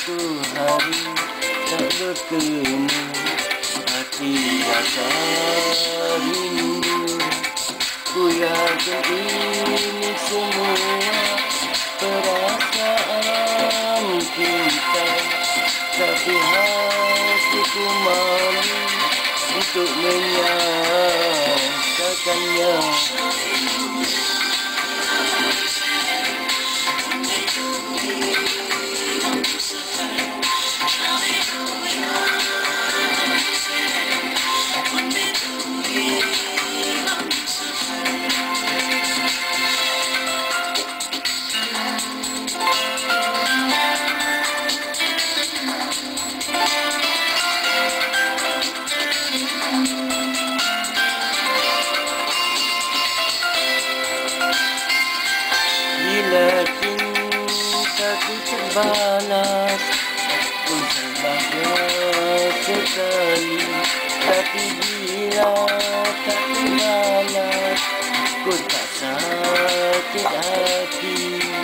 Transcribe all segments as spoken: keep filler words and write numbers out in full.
Satu hari tak bertemu, hati rasa rindu. Ku yakin ini semua perasaan kita, tapi hatiku malu untuk menyatakannya. Bila cintaku terbalas, pun terbalas sekali. Tapi bila tak terbalas, ku tak sakit hati.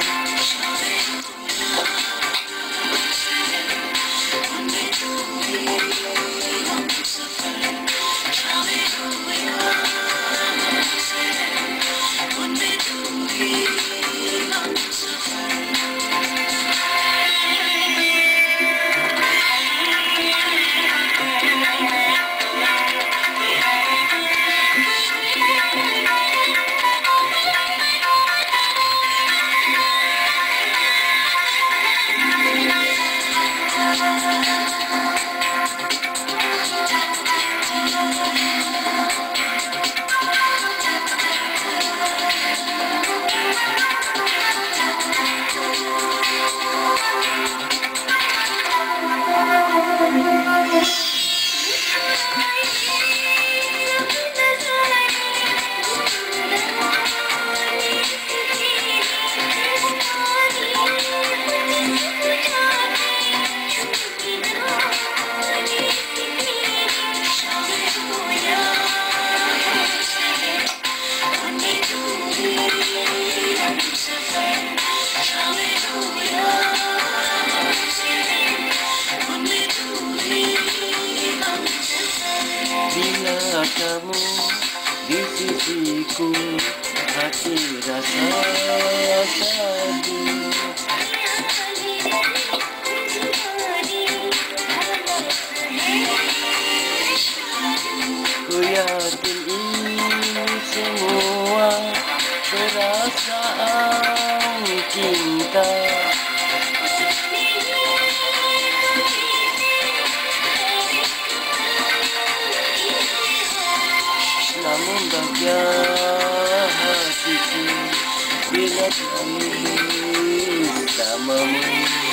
Bila kamu di sisiku, hati rasa sadu. Ku yakin ini semua perasaan cinta. Namun bahagia hatiku bila kami bersamamu.